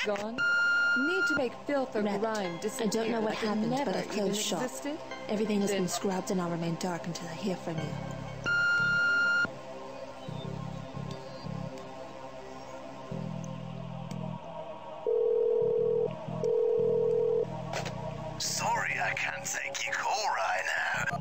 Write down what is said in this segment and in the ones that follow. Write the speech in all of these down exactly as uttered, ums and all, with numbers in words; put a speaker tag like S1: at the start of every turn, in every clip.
S1: gone? Need to make filth or
S2: Rep.
S1: grime disappear.
S2: I don't know what
S1: like it
S2: happened,
S1: never
S2: but I've
S1: even
S2: closed shop.
S1: existed?
S2: Everything has
S1: Then-
S2: been scrubbed and I'll remain dark until I hear from you.
S3: Sorry I can't take your call right now.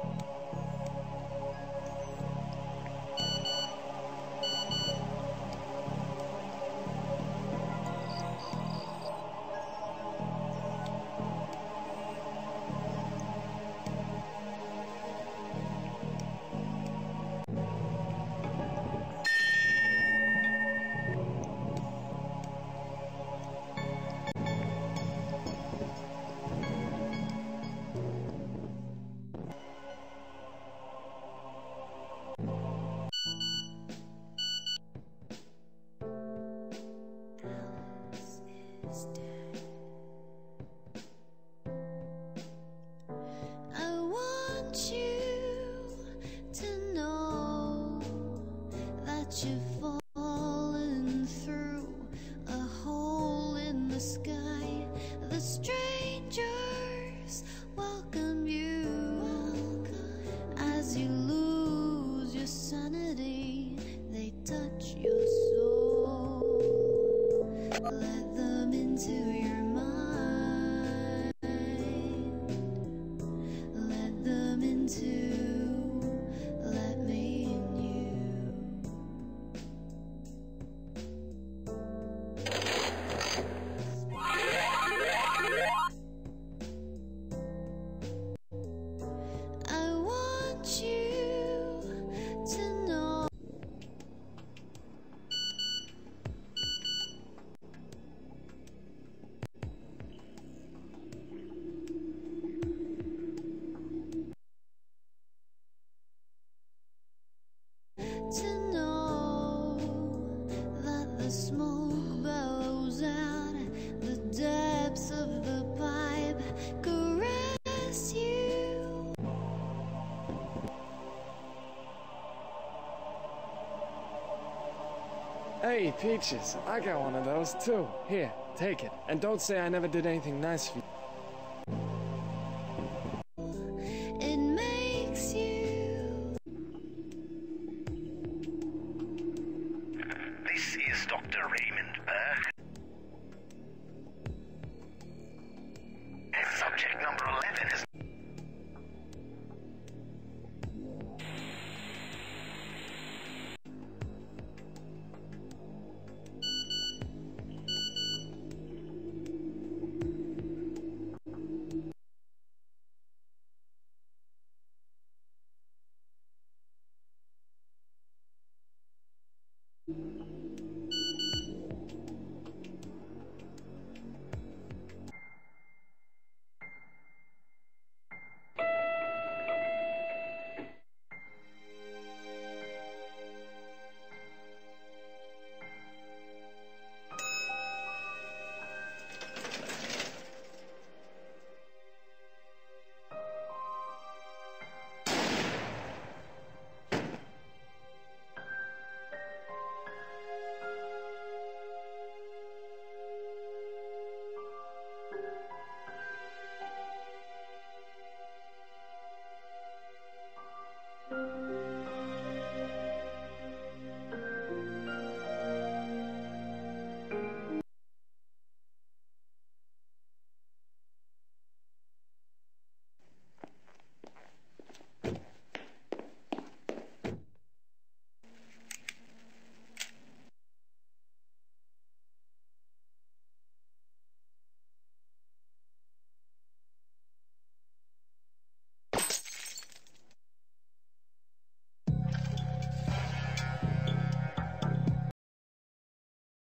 S4: I want you to know that you've fallen through a hole in the sky. The strangers welcome you as you lose your sanity. They touch your soul. Let them into your mind. Let them into, let me in you. I want you to know. To know that the smoke bellows out the depths of the pipe, caress you.
S5: Hey, Peaches, I got one of those too. Here, take it. And don't say I never did anything nice for you.